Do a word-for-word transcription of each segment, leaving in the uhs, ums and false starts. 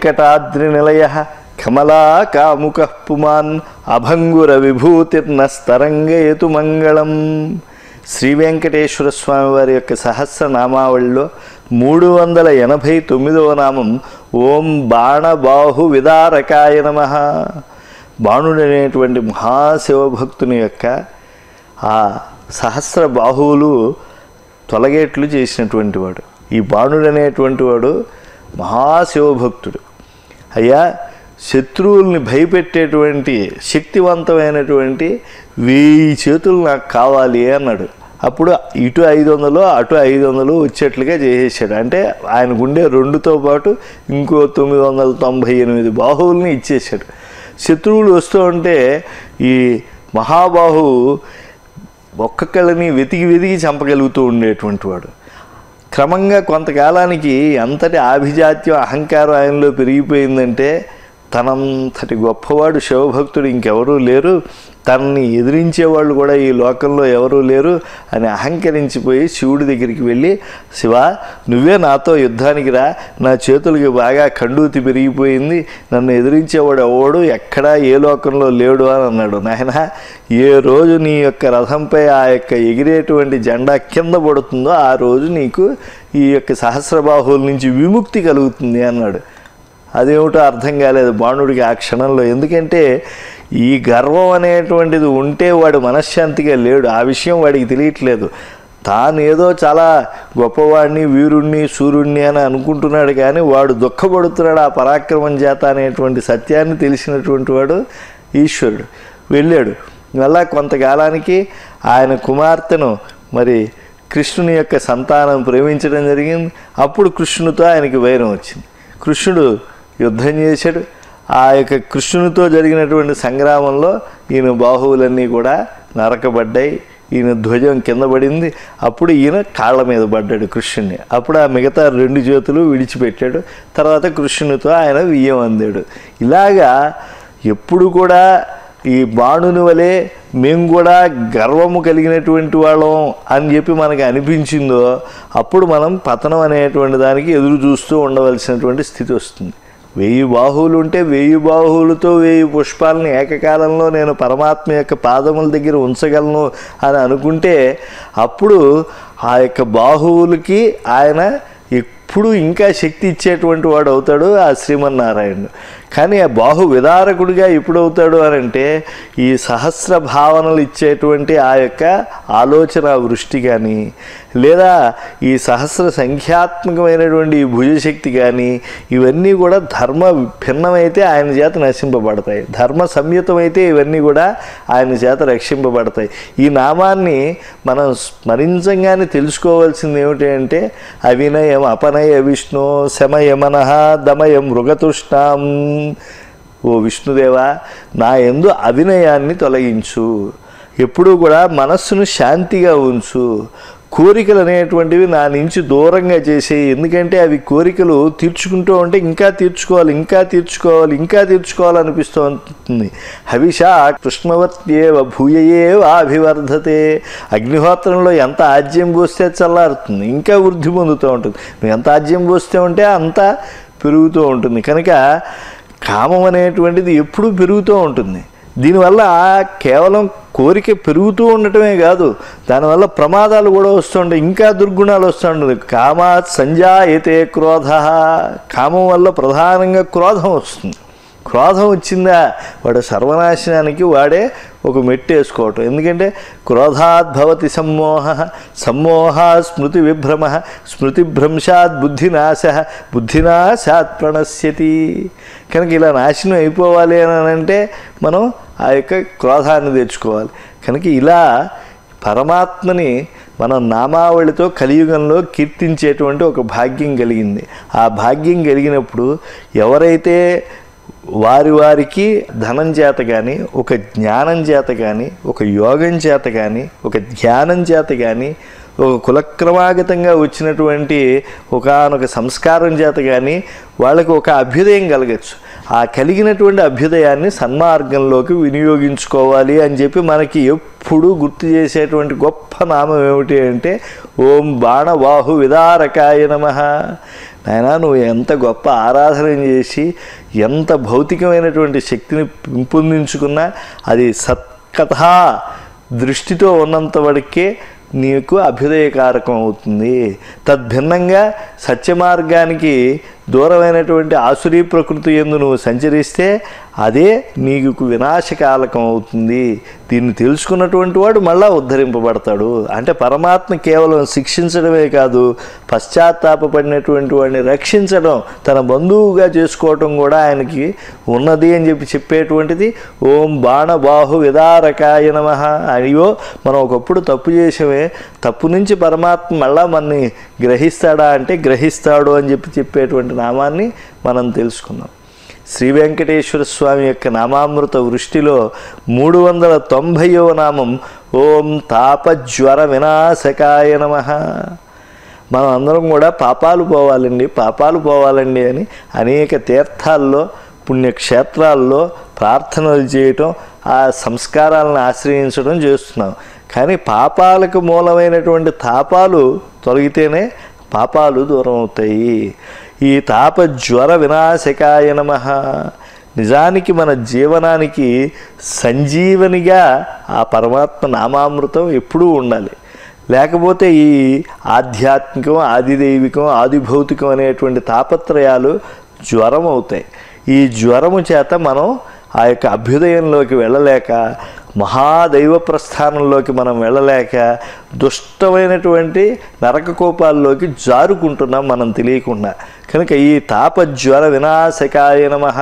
వెంకటాద్రినిలయ కమలా కాముక పుమాన్ అభంగుర విభూతిర్నస్తరంగయతు మంగళం. శ్రీ వెంకటేశ్వర స్వామి వారి యొక్క సహస్రనామావళిలో మూడు వందల ఎనభై తొమ్మిదవ నామం ఓం బాణబాహు విదారకాయ నమః. బాణుడు అనేటువంటి మహాశివభక్తుని యొక్క ఆ సహస్ర బాహువులు తొలగేట్లు చేసినటువంటి వాడు. ఈ బాణుడు అనేటువంటి వాడు మహాశివభక్తుడు. అయ్యా, శత్రువుల్ని భయపెట్టేటువంటి శక్తివంతమైనటువంటి వెయ్యి చేతులు నాకు కావాలి అన్నాడు. అప్పుడు ఇటు ఐదు వందలు అటు ఐదు వందలు వచ్చేట్లుగా చేసేసాడు. అంటే ఆయన గుండె రెండుతో పాటు ఇంకో తొమ్మిది వందల తొంభై ఎనిమిది బాహువుల్ని ఇచ్చేసాడు. శత్రువులు వస్తూ ఉంటే ఈ మహాబాహు ఒక్కొక్కళ్ళని వెతికి వెతికి చంపగలుగుతూ ఉండేటువంటి వాడు. క్రమంగా కొంతకాలానికి అంతటి ఆభిజాత్యం అహంకారం ఆయనలో పెరిగిపోయిందంటే తనంతటి గొప్పవాడు శివభక్తుడు ఇంకెవరూ లేరు, తనని ఎదిరించేవాళ్ళు కూడా ఈ లోకంలో ఎవరూ లేరు అని అహంకరించిపోయి శివుడి దగ్గరికి వెళ్ళి, శివ నువ్వే నాతో యుద్ధానికి రా, నా చేతులకి బాగా కండూతి పెరిగిపోయింది, నన్ను ఎదిరించేవాడు ఎవడు ఎక్కడా ఏ లోకంలో లేడు అని అన్నాడు. నాయన, ఏ రోజు నీ యొక్క రథంపై ఆ యొక్క ఎగిరేటువంటి జెండా కింద పడుతుందో ఆ రోజు నీకు ఈ యొక్క సహస్రబాహువుల నుంచి విముక్తి కలుగుతుంది అన్నాడు. అదేమిటో అర్థం కాలేదు బాణుడికి ఆ క్షణంలో. ఎందుకంటే ఈ గర్వం అనేటువంటిది ఉంటే వాడు మనశ్శాంతిగా లేడు. ఆ విషయం వాడికి తెలియట్లేదు. తాను ఏదో చాలా గొప్పవాడిని, వీరుణ్ణి, సూర్యుణ్ణి అని అనుకుంటున్నాడు, కానీ వాడు దుఃఖపడుతున్నాడు ఆ పరాక్రమం చేత అనేటువంటి సత్యాన్ని తెలిసినటువంటి వాడు ఈశ్వరుడు. వెళ్ళాడు. మళ్ళా కొంతకాలానికి ఆయన కుమార్తెను మరి కృష్ణుని యొక్క సంతానం ప్రేమించడం జరిగింది. అప్పుడు కృష్ణునితో ఆయనకి వైరం వచ్చింది. కృష్ణుడు యుద్ధం చేశాడు. ఆ యొక్క కృష్ణునితో జరిగినటువంటి సంగ్రామంలో ఈయన బాహువులన్నీ కూడా నరకబడ్డాయి. ఈయన ధ్వజం కింద పడింది. అప్పుడు ఈయన కాళ్ళ మీద పడ్డాడు కృష్ణుని. అప్పుడు ఆ మిగతా రెండు చేతులు విడిచిపెట్టాడు. తర్వాత కృష్ణునితో ఆయన వియ్యం అందాడు. ఇలాగా ఎప్పుడు కూడా ఈ బాణుని వలె మేము కూడా గర్వము కలిగినటువంటి వాళ్ళం అని చెప్పి మనకు అనిపించిందో అప్పుడు మనం పతనం అనేటువంటి దానికి ఎదురు చూస్తూ ఉండవలసినటువంటి స్థితి వస్తుంది. వెయ్యి బాహువులు ఉంటే వెయ్యి బాహువులతో వెయ్యి పుష్పాలని ఏకకాలంలో నేను పరమాత్మ యొక్క పాదముల దగ్గర ఉంచగలను అని అనుకుంటే అప్పుడు ఆ యొక్క బాహువులకి ఆయన ఎప్పుడు ఇంకా శక్తి ఇచ్చేటువంటి వాడు అవుతాడు ఆ శ్రీమన్నారాయణుడు. కానీ ఆ బాహు విదారకుడిగా ఎప్పుడు అవుతాడు అని అంటే ఈ సహస్ర భావనలు ఇచ్చేటువంటి ఆ యొక్క ఆలోచన వృష్టి కానీ, లేదా ఈ సహస్ర సంఖ్యాత్మకమైనటువంటి ఈ భుజశక్తి కానీ, ఇవన్నీ కూడా ధర్మ భిన్నమైతే ఆయన చేత నశింపబడతాయి, ధర్మ సంయుతమైతే ఇవన్నీ కూడా ఆయన చేత రక్షింపబడతాయి. ఈ నామాన్ని మనం స్మరించంగానే తెలుసుకోవాల్సింది ఏమిటి అంటే అవినయం అపనయ విష్ణు శమయమనః దమయ మృగతుష్టాం. ఓ విష్ణుదేవా, నా యందు అవినయాన్ని తొలగించు, ఎప్పుడూ కూడా మనస్సును శాంతిగా ఉంచు, కోరికలు అనేటువంటివి నా నుంచి దూరంగా చేసేయి. ఎందుకంటే అవి కోరికలు తీర్చుకుంటూ ఉంటే ఇంకా తీర్చుకోవాలి ఇంకా తీర్చుకోవాలి ఇంకా తీర్చుకోవాలనిపిస్తూ ఉంటుంది. హవిషా కృష్ణవత్యేవ భూయయేవ అభివర్ధతే. అగ్నిహోత్రంలో ఎంత ఆజ్యం పోస్తే చల్లారుతుంది, ఇంకా వృద్ధి పొందుతూ ఉంటుంది. నువ్వు ఎంత ఆజ్యం పోస్తే ఉంటే అంత పెరుగుతూ ఉంటుంది. కనుక కామం అనేటువంటిది ఎప్పుడూ పెరుగుతూ ఉంటుంది. దీనివల్ల కేవలం కోరిక పెరుగుతూ ఉండటమే కాదు, దానివల్ల ప్రమాదాలు కూడా వస్తుంటాయి, ఇంకా దుర్గుణాలు వస్తుంటుంది. కామాత్ సంజాయతే క్రోధ. కామం వల్ల ప్రధానంగా క్రోధం వస్తుంది. క్రోధం వచ్చిందా వాడు సర్వనాశనానికి వాడే ఒక మెట్టు వేసుకోవటం. ఎందుకంటే క్రోధాత్ భవతి సమ్మోహ, సమ్మోహ స్మృతి విభ్రమ, స్మృతిభ్రంశాత్ బుద్ధినాశ, బుద్ధినాశాత్ ప్రణశ్యతి. కనుక ఇలా నాశనం అయిపోవాలి అని అంటే మనం ఆ యొక్క క్రోధాన్ని తెచ్చుకోవాలి. కనుక ఇలా పరమాత్మని మనం నామావళితో కలియుగంలో కీర్తించేటువంటి ఒక భాగ్యం కలిగింది. ఆ భాగ్యం కలిగినప్పుడు ఎవరైతే వారి వారికి ధనం చేత కానీ, ఒక జ్ఞానం చేత కానీ, ఒక యోగం చేత కానీ, ఒక ధ్యానం చేత కానీ, ఒక కులక్రమాగతంగా వచ్చినటువంటి ఒకానొక సంస్కారం చేత కానీ వాళ్ళకి ఒక అభ్యుదయం కలగచ్చు. ఆ కలిగినటువంటి అభ్యుదయాన్ని సన్మార్గంలోకి వినియోగించుకోవాలి అని చెప్పి మనకి ఎప్పుడు గుర్తు చేసేటువంటి గొప్ప నామం ఏమిటి అంటే ఓం బాణబాహు విదారకాయ నమః. నాయనా, నువ్వు ఎంత గొప్ప ఆరాధన చేసి ఎంత భౌతికమైనటువంటి శక్తిని పెంపొందించుకున్నా అది సత్కథా దృష్టితో ఉన్నంత వరకే నీకు అభ్యుదయకారకం అవుతుంది. తద్భిన్నంగా సత్యమార్గానికి దూరమైనటువంటి ఆసురీ ప్రకృతి యందు నువ్వు సంచరిస్తే అదే నీకు వినాశకాలకం అవుతుంది. దీన్ని తెలుసుకున్నటువంటి వాడు మళ్ళా ఉద్ధరింపబడతాడు. అంటే పరమాత్మ కేవలం శిక్షించడమే కాదు, పశ్చాత్తాపడినటువంటి వాడిని రక్షించడం, తన బంధువుగా చేసుకోవటం కూడా ఆయనకి ఉన్నది అని చెప్పి చెప్పేటువంటిది ఓం బాణబాహు విదారకాయ నమః. అయ్యో, మనం ఒకప్పుడు తప్పు చేసామే, తప్పు నుంచి పరమాత్మ మళ్ళా మనని గ్రహిస్తాడా అంటే గ్రహిస్తాడు అని చెప్పి చెప్పేటువంటి నామాన్ని మనం తెలుసుకున్నాం. శ్రీ వెంకటేశ్వర స్వామి యొక్క నామామృత వృష్టిలో మూడు వందల తొంభైవ నామం ఓం తాపజ్వర వినాశకాయ నమః. మనం అందరం కూడా పాపాలు పోవాలండి పాపాలు పోవాలండి అని అనేక తీర్థాల్లో పుణ్యక్షేత్రాల్లో ప్రార్థనలు చేయటం, ఆ సంస్కారాలను ఆశ్రయించడం చేస్తున్నాం. కానీ పాపాలకు మూలమైనటువంటి తాపాలు తొలగితేనే పాపాలు దూరం అవుతాయి. ఈ తాపజ్వర వినాశకాయ నమః. నిజానికి మన జీవనానికి సంజీవనిగా ఆ పరమాత్మ నామామృతం ఎప్పుడూ ఉండాలి. లేకపోతే ఈ ఆధ్యాత్మికం, ఆదిదైవికం, ఆదిభౌతికం అనేటువంటి తాపత్రయాలు జ్వరం అవుతాయి. ఈ జ్వరము చేత మనం ఆ యొక్క అభ్యుదయంలోకి వెళ్ళలేక, మహాదైవ ప్రస్థానంలోకి మనం వెళ్ళలేక దుష్టమైనటువంటి నరక కోపాల్లోకి జారుకుంటున్నాం మనం తెలియకుండా. కనుక ఈ తాపజ్వర వినాశకాయ నమః.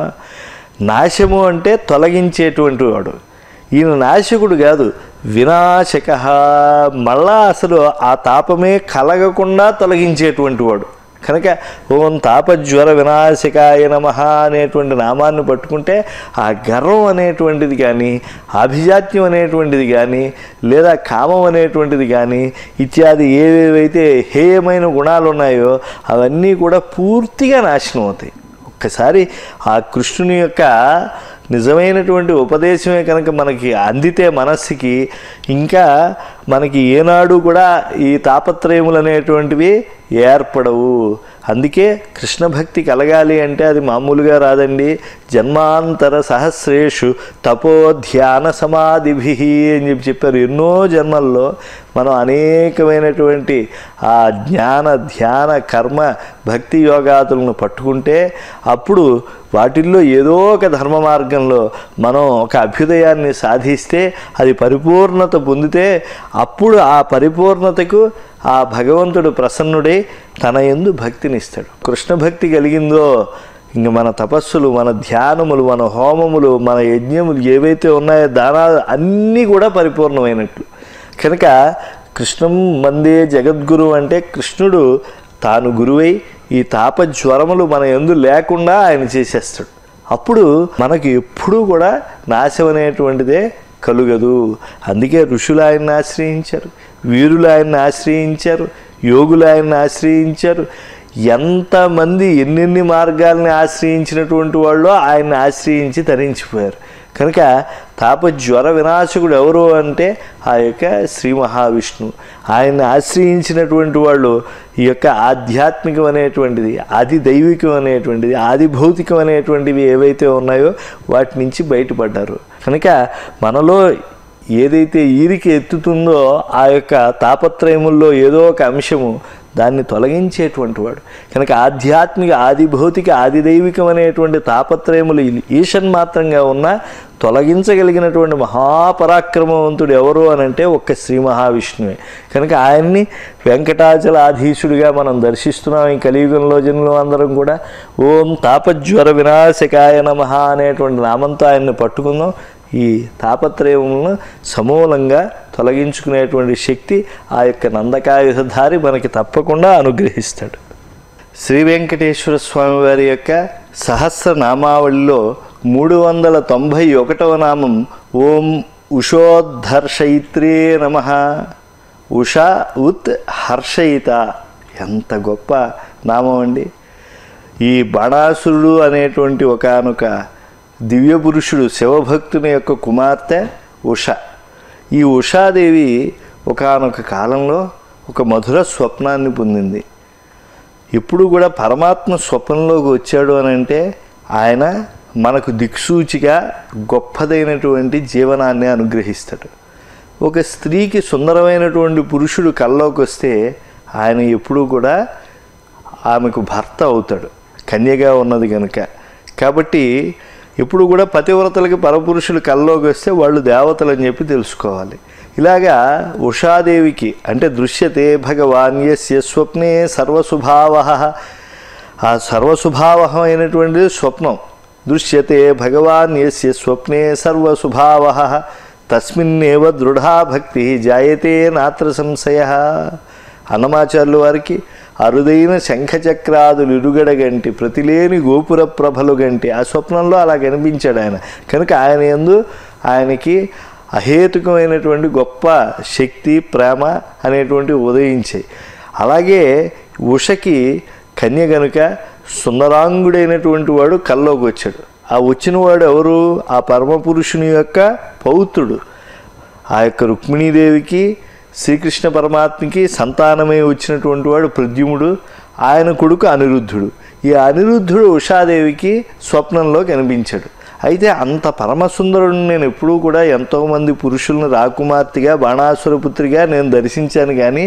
నాశము అంటే తొలగించేటువంటి వాడు. ఈయన నాశకుడు కాదు, వినాశక. మళ్ళా అసలు ఆ తాపమే కలగకుండా తొలగించేటువంటి వాడు. కనుక ఓం తాపజ్వర వినాశకాయ నమః అనేటువంటి నామాన్ని పట్టుకుంటే ఆ గర్వం అనేటువంటిది కానీ, ఆభిజాత్యం అనేటువంటిది కానీ, లేదా కామం అనేటువంటిది కానీ ఇత్యాది ఏవేవైతే హేయమైన గుణాలు ఉన్నాయో అవన్నీ కూడా పూర్తిగా నాశనం అవుతాయి. ఒక్కసారి ఆ కృష్ణుని యొక్క నిజమైనటువంటి ఉపదేశమే కనుక మనకి అందితే మనస్సుకి, ఇంకా మనకి ఏనాడు కూడా ఈ తాపత్రయములు అనేటువంటివి ఏర్పడవు. అందుకే కృష్ణ భక్తి కలగాలి అంటే అది మామూలుగా రాదండి. జన్మాంతర సహస్రేషు తపోధ్యాన సమాధిభి అని చెప్పి చెప్పారు. ఎన్నో జన్మల్లో మనం అనేకమైనటువంటి ఆ జ్ఞాన ధ్యాన కర్మ భక్తి యోగాదులను పట్టుకుంటే అప్పుడు వాటిల్లో ఏదో ఒక ధర్మ మార్గంలో మనం ఒక అభ్యుదయాన్ని సాధిస్తే అది పరిపూర్ణత పొందితే అప్పుడు ఆ పరిపూర్ణతకు ఆ భగవంతుడు ప్రసన్నుడై తన యందు భక్తినిస్తాడు. కృష్ణ భక్తి కలిగిందో ఇంక మన తపస్సులు, మన ధ్యానములు, మన హోమములు, మన యజ్ఞములు ఏవైతే ఉన్నాయో దానాలు అన్నీ కూడా పరిపూర్ణమైనట్లు. కనుక కృష్ణం మందే జగద్గురు అంటే కృష్ణుడు తాను గురువై ఈ తాపజ్వరములు మన యందు లేకుండా ఆయన చేసేస్తాడు. అప్పుడు మనకి ఎప్పుడూ కూడా నాశం అనేటువంటిదే కలుగదు. అందుకే ఋషులు ఆయన్ని ఆశ్రయించారు, వీరులు ఆయన్ని ఆశ్రయించారు, యోగులు ఆయన్ని ఆశ్రయించారు. ఎంతమంది ఎన్నెన్ని మార్గాల్ని ఆశ్రయించినటువంటి వాళ్ళు ఆయన్ని ఆశ్రయించి తరించిపోయారు. కనుక తాపజ్వర వినాశకుడు ఎవరు అంటే ఆ యొక్క శ్రీ మహావిష్ణువు. ఆయన్ని ఆశ్రయించినటువంటి వాళ్ళు ఈ యొక్క ఆధ్యాత్మికం అనేటువంటిది, ఆది దైవికం అనేటువంటిది, ఆది భౌతికం అనేటువంటివి ఏవైతే ఉన్నాయో వాటి నుంచి బయటపడ్డారు. కనుక మనలో ఏదైతే ఈరిక ఎత్తుతుందో ఆ యొక్క తాపత్రయముల్లో ఏదో ఒక అంశము దాన్ని తొలగించేటువంటి వాడు. కనుక ఆధ్యాత్మిక, ఆది భౌతిక, ఆది దైవికం అనేటువంటి తాపత్రయములు ఈషన్ మాత్రంగా ఉన్న తొలగించగలిగినటువంటి మహాపరాక్రమవంతుడు ఎవరు అనంటే ఒక్క శ్రీ మహావిష్ణువే. కనుక ఆయన్ని వెంకటాచలాధీశుడిగా మనం దర్శిస్తున్నాం ఈ కలియుగంలో జనులు అందరం కూడా. ఓం తాపజ్వర వినాశకాయ నమః అనేటువంటి నామంతో ఆయన్ని పట్టుకుందాం. ఈ తాపత్రయములను సమూలంగా తొలగించుకునేటువంటి శక్తి ఆ యొక్క నందకాయుధధారి మనకి తప్పకుండా అనుగ్రహిస్తాడు. శ్రీ వెంకటేశ్వర స్వామి వారి యొక్క సహస్రనామావళిలో మూడు వందల తొంభై ఒకటవ నామం ఓం ఉషోద్ధర్షయిత్రే నమః. ఉష ఉత్ హర్షయిత. ఎంత గొప్ప నామం అండి! ఈ బాణాసురుడు అనేటువంటి ఒకానొక దివ్య పురుషుడు శివభక్తుని యొక్క కుమార్తె ఉష. ఈ ఉషాదేవి ఒకానొక కాలంలో ఒక మధుర స్వప్నాన్ని పొందింది. ఇప్పుడు కూడా పరమాత్మ స్వప్నంలోకి వచ్చాడు అని అంటే ఆయన మనకు దిక్సూచిగా గొప్పదైనటువంటి జీవనాన్ని అనుగ్రహిస్తాడు. ఒక స్త్రీకి సుందరమైనటువంటి పురుషుడు కల్లోకి వస్తే ఆయన ఎప్పుడూ కూడా ఆమెకు భర్త అవుతాడు, కన్యగా ఉన్నది కనుక. కాబట్టి ఎప్పుడు కూడా పతివ్రతలకి పరపురుషులు కల్లోకి వస్తే వాళ్ళు దేవతలు అని చెప్పి తెలుసుకోవాలి. ఇలాగా ఉషాదేవికి అంటే దృశ్యతే భగవాన్ యస్య స్వప్నే సర్వస్వభావ, ఆ సర్వస్వభావం అయినటువంటిది స్వప్నం. దృశ్యతే భగవాన్ యస్య స్వప్నే సర్వస్వభావ తస్మిన్నేవ దృఢా భక్తి జాయతే నాత్ర సంశయ. అన్నమాచార్యుల వారికి అరుదైన శంఖచక్రాదులు ఇరుగడ గంటి ప్రతిలేని గోపుర ప్రభలు గంటి ఆ స్వప్నంలో అలా కనిపించాడు ఆయన. కనుక ఆయన యందు ఆయనకి అహేతుకమైనటువంటి గొప్ప శక్తి ప్రేమ అనేటువంటి ఉదయించాయి. అలాగే ఉషకి కన్య గనుక సుందరాంగుడైనటువంటి వాడు కల్లోకి వచ్చాడు. ఆ వచ్చినవాడు ఎవరు? ఆ పరమపురుషుని యొక్క పౌత్రుడు. ఆ యొక్క రుక్మిణీదేవికి శ్రీకృష్ణ పరమాత్మకి సంతానమై వచ్చినటువంటి వాడు ప్రద్యుమ్నుడు. ఆయన కొడుకు అనిరుద్ధుడు. ఈ అనిరుద్ధుడు ఉషాదేవికి స్వప్నంలో కనిపించాడు. అయితే అంత పరమసుందరుడిని నేను ఎప్పుడూ కూడా ఎంతోమంది పురుషులను రాకుమార్తెగా బాణాసురపుత్రిగా నేను దర్శించాను, కానీ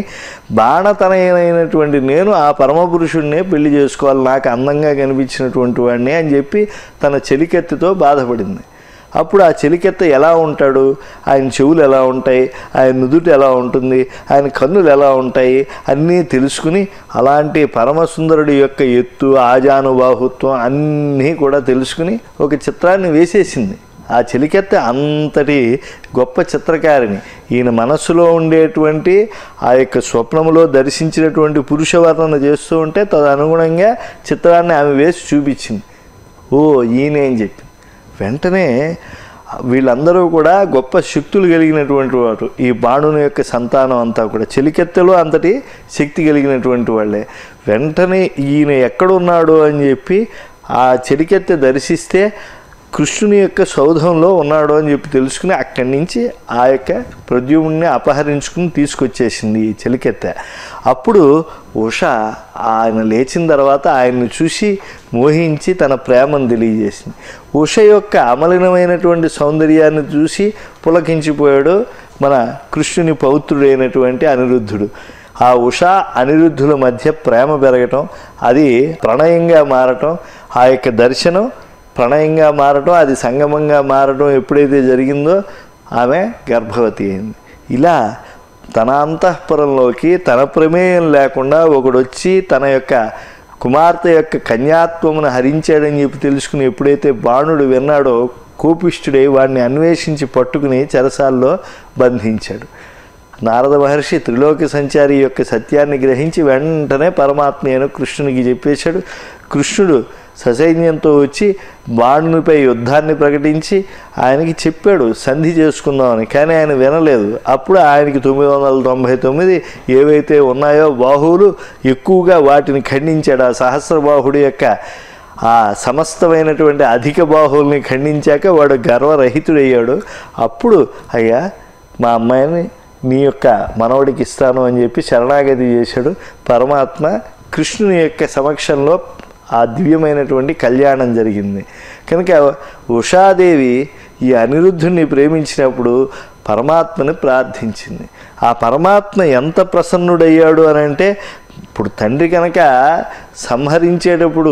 బాణతనయనైనటువంటి నేను ఆ పరమపురుషుడినే పెళ్లి చేసుకోవాలి, నాకు అందంగా కనిపించినటువంటి వాడిని అని చెప్పి తన చెలికెత్తతో బాధపడింది. అప్పుడు ఆ చెలికెత్త ఎలా ఉంటాడు, ఆయన చెవులు ఎలా ఉంటాయి, ఆయన నుదుటి ఎలా ఉంటుంది, ఆయన కన్నులు ఎలా ఉంటాయి అన్నీ తెలుసుకుని అలాంటి పరమసుందరుడి యొక్క ఎత్తు ఆజానుబాహుత్వం అన్నీ కూడా తెలుసుకుని ఒక చిత్రాన్ని వేసేసింది. ఆ చెలికెత్త అంతటి గొప్ప చిత్రకారిణి. ఈయన మనస్సులో ఉండేటువంటి ఆ యొక్క స్వప్నములో దర్శించినటువంటి పురుష వర్ణన చేస్తూ ఉంటే తదనుగుణంగా చిత్రాన్ని ఆమె వేసి చూపించింది. ఓ ఈయన ఏం చెప్పి వెంటనే వీళ్ళందరూ కూడా గొప్ప శక్తులు కలిగినటువంటి వారు. ఈ బాణుని యొక్క సంతానం అంతా కూడా చెలికెత్తలో అంతటి శక్తి కలిగినటువంటి వాళ్ళే. వెంటనే ఈయన ఎక్కడున్నాడు అని చెప్పి ఆ చెలికెత్తె దర్శిస్తే కృష్ణుని యొక్క సౌధంలో ఉన్నాడు అని చెప్పి తెలుసుకుని అక్కడి నుంచి ఆ యొక్క ప్రద్యుమ్నుని అపహరించుకుని తీసుకొచ్చేసింది ఈ చెలికెత్తె. అప్పుడు ఉష ఆయన లేచిన తర్వాత ఆయన్ని చూసి మోహించి తన ప్రేమను తెలియజేసింది. ఉష యొక్క అమలినమైనటువంటి సౌందర్యాన్ని చూసి పులకించిపోయాడు మన కృష్ణుని పౌత్రుడైనటువంటి అనిరుద్ధుడు. ఆ ఉష అనిరుద్ధుల మధ్య ప్రేమ పెరగటం, అది ప్రణయంగా మారటం, ఆ యొక్క దర్శనం ప్రణయంగా మారటం, అది సంగమంగా మారటం ఎప్పుడైతే జరిగిందో ఆమె గర్భవతి అయింది. ఇలా తన అంతఃపురంలోకి తన ప్రమేయం లేకుండా ఒకడొచ్చి తన యొక్క కుమార్తె యొక్క కన్యాత్వమును హరించాడని చెప్పి తెలుసుకుని ఎప్పుడైతే బాణుడు విన్నాడో కోపిష్ఠుడై వాడిని అన్వేషించి పట్టుకుని చెరసాల్లో బంధించాడు. నారద మహర్షి త్రిలోక సంచారి యొక్క సత్యాన్ని గ్రహించి వెంటనే పరమాత్మ అయిన కృష్ణునికి చెప్పేశాడు. కృష్ణుడు ససైన్యంతో వచ్చి బాణునిపై యుద్ధాన్ని ప్రకటించి ఆయనకి చెప్పాడు సంధి చేసుకుందామని, కానీ ఆయన వినలేదు. అప్పుడు ఆయనకి తొమ్మిది వందల తొంభై తొమ్మిది ఏవైతే ఉన్నాయో బాహువులు ఎక్కువగా వాటిని ఖండించాడు. ఆ సహస్రబాహుడి యొక్క ఆ సమస్తమైనటువంటి అధిక బాహువుల్ని ఖండించాక వాడు గర్వరహితుడయ్యాడు. అప్పుడు అయ్యా మా అమ్మాయిని నీ యొక్క మనవడికి ఇస్తాను అని చెప్పి శరణాగతి చేశాడు. పరమాత్మ కృష్ణుని యొక్క సమక్షంలో ఆ దివ్యమైనటువంటి కళ్యాణం జరిగింది. కనుక ఉషాదేవి ఈ అనిరుద్ధుని ప్రేమించినప్పుడు పరమాత్మని ప్రార్థించింది. ఆ పరమాత్మ ఎంత ప్రసన్నుడయ్యాడు అని అంటే, ఇప్పుడు తండ్రి కనుక సంహరించేటప్పుడు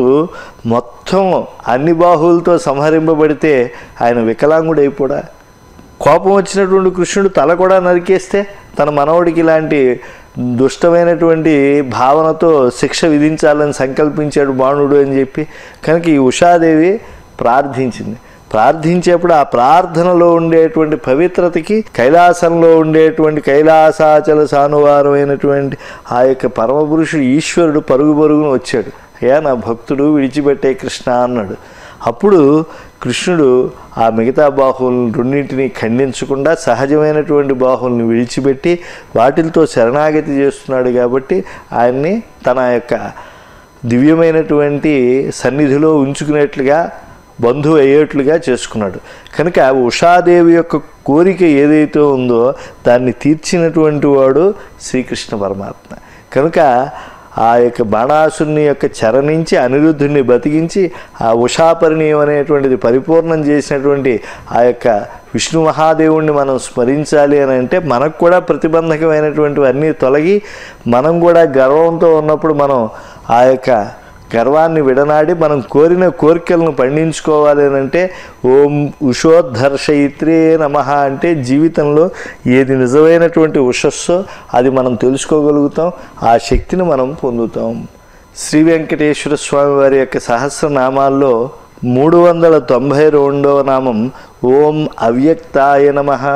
మొత్తం అన్ని బాహువులతో సంహరింపబడితే ఆయన వికలాంగుడైపోడా? కోపం వచ్చినటువంటి కృష్ణుడు తల కూడా నరికేస్తే తన మనవడికి ఇలాంటి దుష్టమైనటువంటి భావనతో శిక్ష విధించాలని సంకల్పించాడు బాణుడు అని చెప్పి. కనుక ఈ ఉషాదేవి ప్రార్థించింది. ప్రార్థించేప్పుడు ఆ ప్రార్థనలో ఉండేటువంటి పవిత్రతకి కైలాసంలో ఉండేటువంటి కైలాసాచల సానువారమైనటువంటి ఆ యొక్క పరమపురుషుడు ఈశ్వరుడు పరుగు పరుగును వచ్చాడు. అయ్యా నా భక్తుడు విడిచిపెట్టే కృష్ణ అన్నాడు. అప్పుడు కృష్ణుడు ఆ మిగతా బాహువులను రెండింటినీ ఖండించకుండా సహజమైనటువంటి బాహువులను విడిచిపెట్టి వాటితో శరణాగతి చేస్తున్నాడు. కాబట్టి ఆయన్ని తన యొక్క దివ్యమైనటువంటి సన్నిధిలో ఉంచుకునేట్లుగా బంధువు అయ్యేట్లుగా చేసుకున్నాడు. కనుక ఉషాదేవి యొక్క కోరిక ఏదైతే ఉందో దాన్ని తీర్చినటువంటి వాడు శ్రీకృష్ణ పరమాత్మ. కనుక ఆ యొక్క బాణాసుని యొక్క చెర నుంచి అనిరుద్ధుడిని బతికించి ఆ ఉషాపరిణయం అనేటువంటిది పరిపూర్ణం చేసినటువంటి ఆ యొక్క విష్ణు మహాదేవుణ్ణి మనం స్మరించాలి అని అంటే మనకు కూడా ప్రతిబంధకమైనటువంటివన్నీ తొలగి మనం కూడా గర్వంతో ఉన్నప్పుడు మనం ఆ యొక్క గర్వాన్ని విడనాడి మనం కోరిన కోరికలను పండించుకోవాలి అని అంటే ఓం ఉషోద్ధర్షయిత్రే నమః అంటే జీవితంలో ఏది నిజమైనటువంటి ఉషస్సో అది మనం తెలుసుకోగలుగుతాం, ఆ శక్తిని మనం పొందుతాం. శ్రీ వెంకటేశ్వర స్వామి వారి యొక్క సహస్రనామాల్లో మూడు వందల తొంభై రెండవ నామం ఓం అవ్యక్తాయ నమః.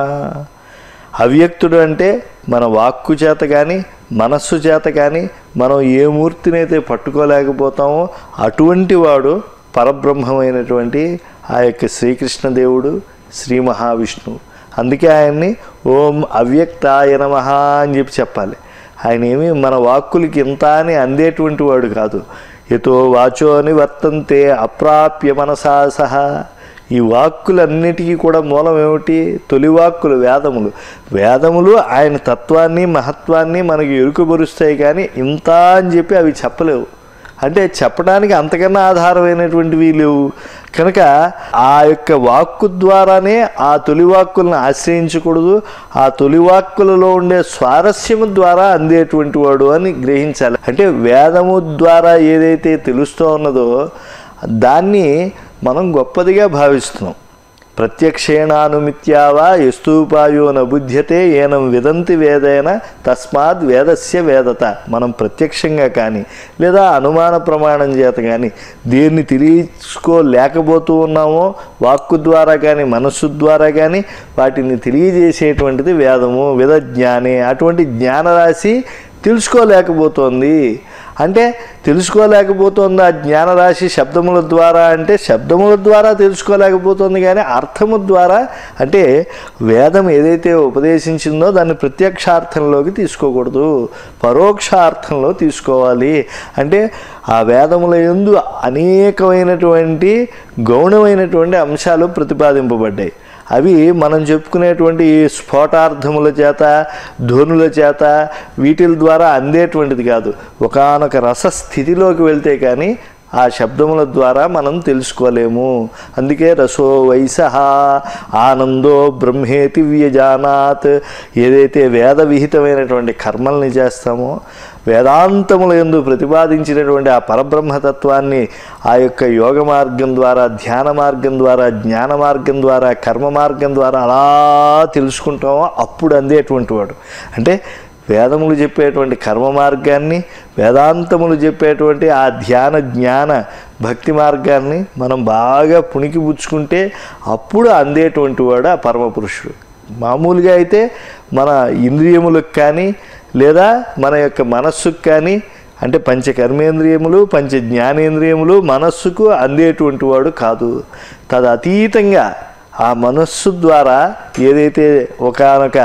అవ్యక్తుడు అంటే మన వాక్కు చేత కానీ మనస్సు చేత కానీ మనం ఏ మూర్తినైతే పట్టుకోలేకపోతామో అటువంటి వాడు పరబ్రహ్మమైనటువంటి ఆ యొక్క శ్రీకృష్ణదేవుడు శ్రీ మహావిష్ణువు. అందుకే ఆయన్ని ఓం అవ్యక్తాయ నమః అని చెప్పి చెప్పాలి. ఆయన ఏమి మన వాక్కులకి ఇంత అని అందేటువంటి వాడు కాదు. యతో వాచో నివర్తంతే అప్రాప్య మనసా సహా. ఈ వాక్కులన్నిటికీ కూడా మూలం ఏమిటి? తొలి వాక్కులు వేదములు. వేదములు ఆయన తత్వాన్ని మహత్వాన్ని మనకి ఎరుకబరుస్తాయి, కానీ ఇంత అని చెప్పి అవి చెప్పలేవు. అంటే చెప్పడానికి అంతకన్నా ఆధారమైనటువంటివి లేవు. కనుక ఆ యొక్క వాక్కు ద్వారానే ఆ తొలి వాక్కులను ఆశ్రయించకూడదు, ఆ తొలి వాక్కులలో ఉండే స్వారస్యము ద్వారా అందేటువంటి వాడు అని గ్రహించాలి. అంటే వేదము ద్వారా ఏదైతే తెలుస్తూ ఉన్నదో దాన్ని మనం గొప్పదిగా భావిస్తున్నాం. ప్రత్యక్షేణానుమిత్యావా యస్తూపాయో నబుధ్యతే ఏనం విదంతి వేదైన తస్మాత్ వేదస్య వేదత. మనం ప్రత్యక్షంగా కానీ లేదా అనుమాన ప్రమాణం చేత కానీ దేన్ని తెలియచుకోలేకపోతూ ఉన్నామో వాక్కు ద్వారా కానీ మనస్సు ద్వారా కానీ వాటిని తెలియజేసేటువంటిది వేదము. వేద జ్ఞానే. అటువంటి జ్ఞానరాశి తెలుసుకోలేకపోతోంది. అంటే తెలుసుకోలేకపోతుంది ఆ జ్ఞానరాశి శబ్దముల ద్వారా, అంటే శబ్దముల ద్వారా తెలుసుకోలేకపోతుంది, కానీ అర్థము ద్వారా అంటే వేదం ఏదైతే ఉపదేశించిందో దాన్ని ప్రత్యక్షార్థంలోకి తీసుకోకూడదు, పరోక్షార్థంలో తీసుకోవాలి. అంటే ఆ వేదముల యందు అనేకమైనటువంటి గౌణమైనటువంటి అంశాలు ప్రతిపాదింపబడ్డాయి. అవి మనం చెప్పుకునేటువంటి స్ఫోటార్థముల చేత ధ్వనుల చేత వీటి ద్వారా అందేటువంటిది కాదు. ఒకానొక రసస్థితిలోకి వెళ్తే కానీ ఆ శబ్దముల ద్వారా మనం తెలుసుకోలేము. అందుకే రసో వైసహ ఆనందో బ్రహ్మేతి వ్యజానాత్. ఏదైతే వేద విహితమైనటువంటి కర్మల్ని చేస్తామో వేదాంతముల యందు ప్రతిపాదించినటువంటి ఆ పరబ్రహ్మతత్వాన్ని ఆ యొక్క యోగ మార్గం ద్వారా, ధ్యాన మార్గం ద్వారా, జ్ఞాన మార్గం ద్వారా, కర్మ మార్గం ద్వారా అలా తెలుసుకుంటామో అప్పుడు అందేటువంటి వాడు. అంటే వేదములు చెప్పేటువంటి కర్మ మార్గాన్ని, వేదాంతములు చెప్పేటువంటి ఆ ధ్యాన జ్ఞాన భక్తి మార్గాన్ని మనం బాగా పుణికిపుచ్చుకుంటే అప్పుడు అందేటువంటి వాడు ఆ పరమపురుషుడు. మామూలుగా అయితే మన ఇంద్రియములకు కానీ లేదా మన యొక్క మనస్సుకు కానీ, అంటే పంచ కర్మేంద్రియములు పంచ జ్ఞానేంద్రియములు మనస్సుకు అందేటువంటి వాడు కాదు. తదు అతీతంగా ఆ మనస్సు ద్వారా ఏదైతే ఒకానొక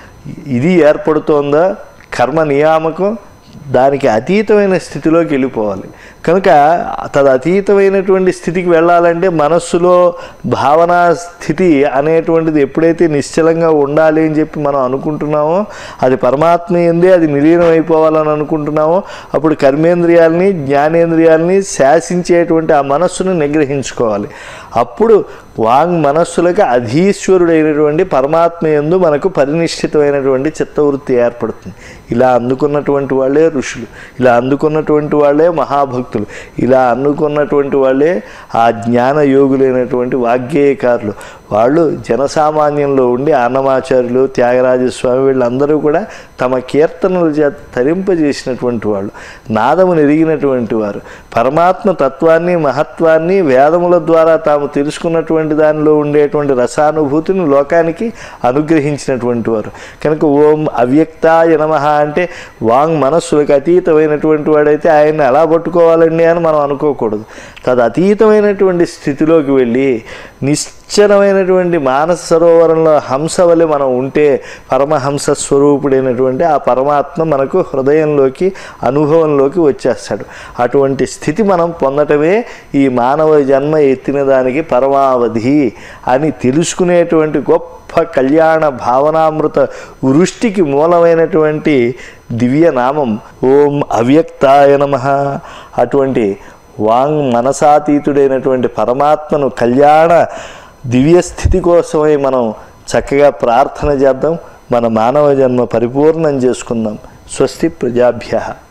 ఇది ఏర్పడుతోందో కర్మ నియామకం, దానికి అతీతమైన స్థితిలోకి వెళ్ళిపోవాలి. కనుక తదు అతీతమైనటువంటి స్థితికి వెళ్ళాలంటే మనస్సులో భావనా స్థితి అనేటువంటిది ఎప్పుడైతే నిశ్చలంగా ఉండాలి అని చెప్పి మనం అనుకుంటున్నామో, అది పరమాత్మ యందే అది నిలీనం అయిపోవాలని అనుకుంటున్నామో, అప్పుడు కర్మేంద్రియాలని జ్ఞానేంద్రియాలని శాసించేటువంటి ఆ మనస్సును నిగ్రహించుకోవాలి. అప్పుడు వాంగ్ మనస్సులకు అధీశ్వరుడైనటువంటి పరమాత్మ యందు మనకు పరినిష్ఠితమైనటువంటి చిత్తవృత్తి ఏర్పడుతుంది. ఇలా అందుకున్నటువంటి వాళ్ళే ఋషులు, ఇలా అందుకున్నటువంటి వాళ్ళే మహాభక్తులు, ఇలా అందుకున్నటువంటి వాళ్ళే ఆ జ్ఞాన యోగులైనటువంటి వాగ్గేయకారులు. వాళ్ళు జనసామాన్యంలో ఉండి అన్నమాచార్యులు, త్యాగరాజస్వామి వీళ్ళందరూ కూడా తమ కీర్తనల చేత తరింపజేసినటువంటి వాళ్ళు, నాదమును ఎరిగినటువంటి వారు, పరమాత్మ తత్వాన్ని మహత్వాన్ని వేదముల ద్వారా తాము తెలుసుకున్నటువంటి దానిలో ఉండేటువంటి రసానుభూతిని లోకానికి అనుగ్రహించినటువంటి వారు. కనుక ఓం అవ్యక్తాయ నమః అంటే వాంగ్ మనస్సులకు అతీతమైనటువంటి వాడైతే ఆయన్ని అలా పట్టుకోవాలండి అని మనం అనుకోకూడదు. తదు అతీతమైనటువంటి స్థితిలోకి వెళ్ళి నిశ్చ నిశ్చలమైనటువంటి మానస సరోవరంలో హంస వలె మనం ఉంటే పరమహంస స్వరూపుడైనటువంటి ఆ పరమాత్మ మనకు హృదయంలోకి అనుభవంలోకి వచ్చేస్తాడు. అటువంటి స్థితి మనం పొందటమే ఈ మానవ జన్మ ఎత్తిన దానికి పరమావధి అని తెలుసుకునేటువంటి గొప్ప కళ్యాణ భావనామృత వృష్టికి మూలమైనటువంటి దివ్యనామం ఓం అవ్యక్తాయ నమః. అటువంటి వాంగ్ మనసాతీతుడైనటువంటి పరమాత్మను కళ్యాణ దివ్యస్థితి కోసమై మనం చక్కగా ప్రార్థన చేద్దాం. మన మానవ జన్మ పరిపూర్ణం చేసుకుందాం. స్వస్తి ప్రజాభ్యః.